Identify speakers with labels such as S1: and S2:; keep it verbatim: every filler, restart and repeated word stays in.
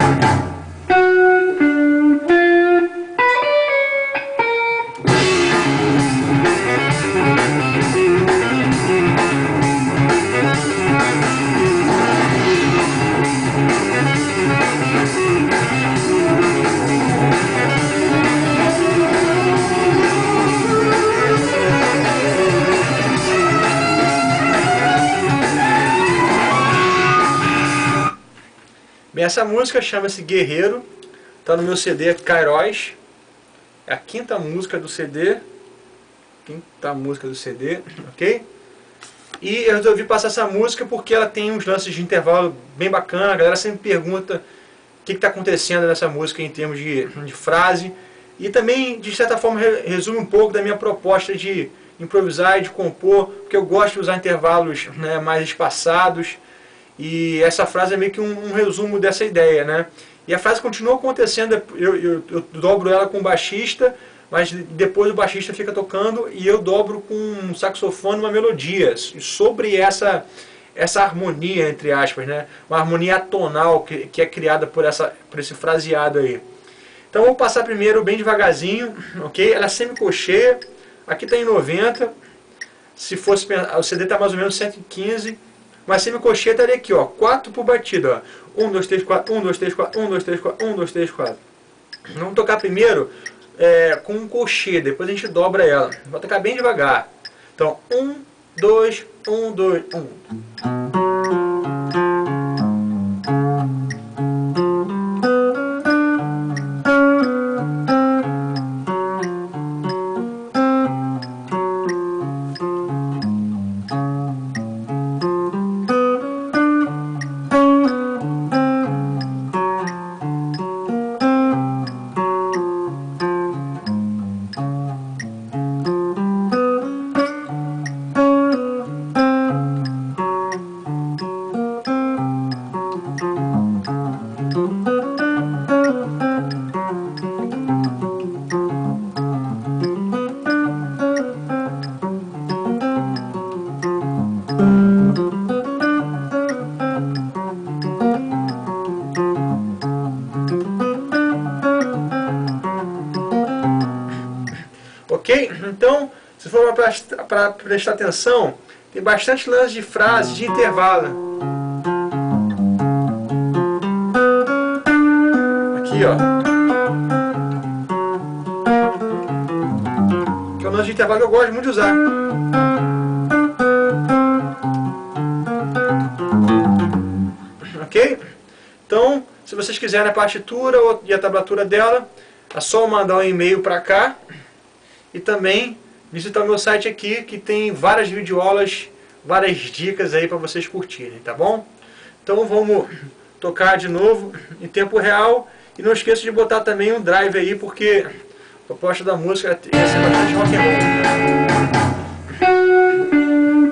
S1: Bem, essa música chama-se Guerreiro, está no meu C D Kairos, é a quinta música do C D, quinta música do C D, ok? E eu resolvi passar essa música porque ela tem uns lances de intervalo bem bacana, a galera sempre pergunta o que está acontecendo nessa música em termos de, de frase, e também, de certa forma, resume um pouco da minha proposta de improvisar e de compor, porque eu gosto de usar intervalos, né, mais espaçados. E essa frase é meio que um, um resumo dessa ideia, né? E a frase continua acontecendo, eu, eu, eu dobro ela com o baixista, mas depois o baixista fica tocando e eu dobro com um saxofone uma melodia. E sobre essa, essa harmonia, entre aspas, né? Uma harmonia atonal que, que é criada por, essa, por esse fraseado aí. Então eu vou passar primeiro bem devagarzinho, ok? Ela é semicocheia, aqui está em noventa, se fosse, o C D está mais ou menos cento e quinze. Mas semicocheia estaria aqui, ó, quatro por batida, ó. um, dois, três, quatro, um, dois, três, quatro, um, dois, três, quatro, um, dois, três, quatro. Vamos tocar primeiro é, com um cochê, depois a gente dobra ela. Vou tocar bem devagar. Então, um, dois, um, dois, um. Ok? Então, se for para prestar atenção, tem bastante lance de frase, de intervalo. Aqui, ó. Que é um lance de intervalo que eu gosto muito de usar. Ok? Então, se vocês quiserem a partitura e a tablatura dela, é só mandar um e-mail para cá. E também visitar o meu site aqui, que tem várias videoaulas, várias dicas aí para vocês curtirem, tá bom? Então vamos tocar de novo em tempo real. E não esqueça de botar também um drive aí, porque a proposta da música é ser bastante rock and roll.